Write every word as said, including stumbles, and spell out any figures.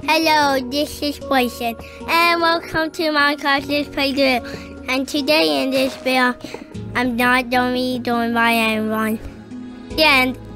Hello, this is Braysen, and welcome to Minecraft Let's Play Drill. And today in this video, I'm not going to be doing by anyone. Yeah, and